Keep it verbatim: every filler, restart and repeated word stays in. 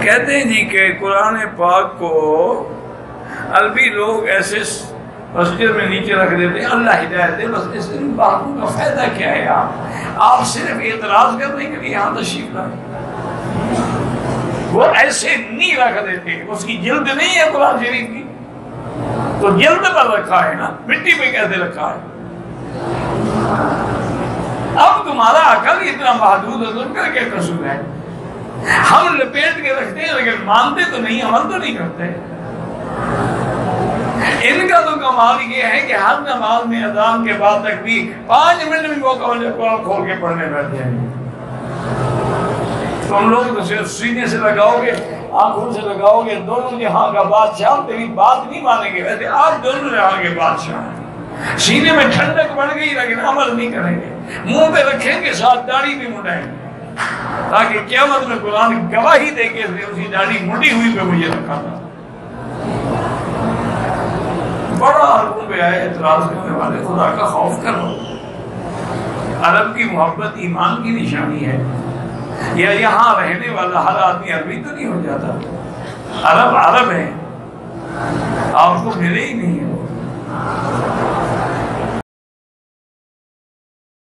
कहते हैं जी कि कुरान पाक को अरबी लोग ऐसे मस्जिद में नीचे रख देते हैं, अल्लाह हिदायत दे, बस इस इन बातों का फायदा क्या है? आप आप सिर्फ एतराज करने के लिए यहाँ तशरीफ लाए। वो ऐसे नहीं रख देते, उसकी जिल्द नहीं है कुरान शरीफ की, तो जिल्द पर रखा है ना, मिट्टी पे कैसे रखा है? अब तुम्हारा अकल इतना महदूद है, तुम क्या क्या कसूर है? हम लपेट के रखते हैं लेकिन मानते तो नहीं, अमल तो नहीं करते। इनका तो कमाल ये है कि हर नमाज में अजान के बाद तक भी पांच मिनट में वो कुरान खोल के पढ़ने बैठे हैं। तुम लोग तो सिर्फ सीने से लगाओगे, आंखों से लगाओगे, दोनों जहां का बादशाह, तेरी बात नहीं मानेंगे। वैसे आप दोनों जहां के बादशाह हैं। सीने में ठंडक बढ़ गई लेकिन अमल नहीं करेंगे, मुंह पे रखेंगे, साथ दाढ़ी भी मुड़ाएंगे, ताकि क़यामत में कुरान गवाही दे के उसी दाढ़ी मुड़ी हुई पे मुझे रखा था। बड़ा अरबों पे आए एतराज करने वाले, खुदा का खौफ करो। अरब की मोहब्बत ईमान की निशानी है। या यहाँ रहने वाला हर आदमी अरबी तो नहीं हो जाता। अरब अरब है, आपको मिले ही नहीं है।